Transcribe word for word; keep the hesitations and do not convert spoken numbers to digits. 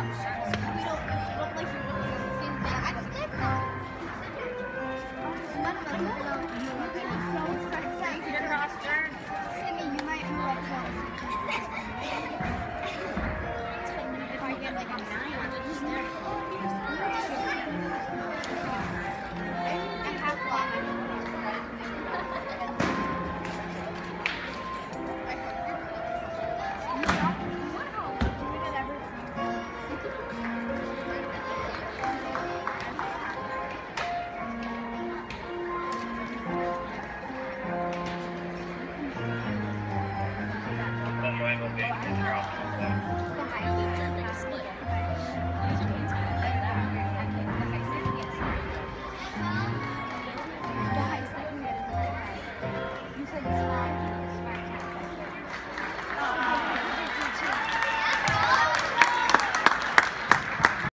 We don't, we don't like you really on the same thing. I just live there. None of us live there. You can just so stressed out. You're cross-turned. Sydney, you might move up close. If I get like a nine, I'm just there.